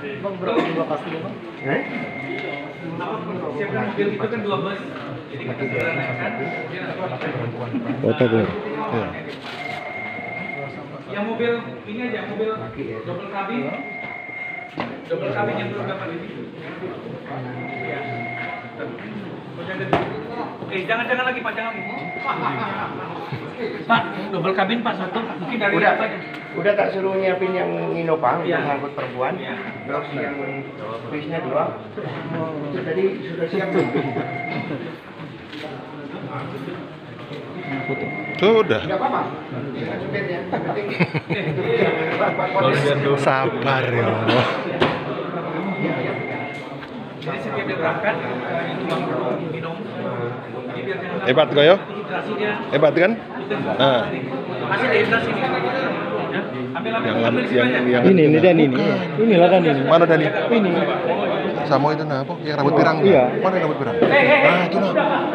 Bang, berapa jumlah pastinya, Bang? Siapkan mobil itu kan 2 bus. Jadi kita sederhanakan. Foto gue. Iya. Yang mobil ini aja, mobil double cabin. Double cabin yang belum dapat ini. Ya. Oke, jangan lagi Pak, jangan. Pak, double cabin Pak satu. Mungkin dari Udah, apa aja? udah tak suruh nyiapin yang Innova Iya. untuk angkut perempuan. Iya. Terus yang bisnya 2. Itu tadi sudah siap. Sudah. Enggak apa-apa. Dengan supirnya. Yang penting. Sabar ya. Jadi setiap dia berangkat, itu bang minum. Jadi biar jangan Hebat kok ya? dehidrasi dia. Hebat kan? Nah, Masih dehidrasi nih. Ya, ambil di sini aja. Ini Dan ini. Inilah Dan ini. Mana Dani? Ini. Sama itu nah, apa? Yang rambut pirang. Iya. Mana yang rambut pirang? Hei. Nah, itu nah.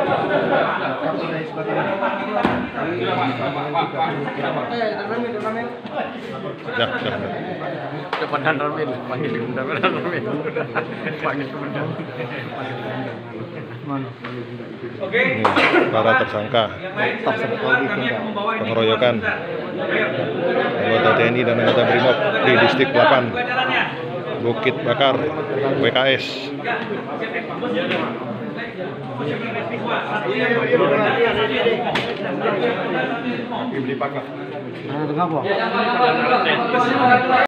Ya, ya. Depan Ramin, panggil depan Ramin. Panggil depan. Mana? Oke. Ini para tersangka Yang lain sudah keluar, kami akan membawa ini. pengeroyokan Ayo. anggota TNI dan anggota BRIMOB di Distrik 8 Bukit Bakar WKS. Beli pakai. Tengah apa?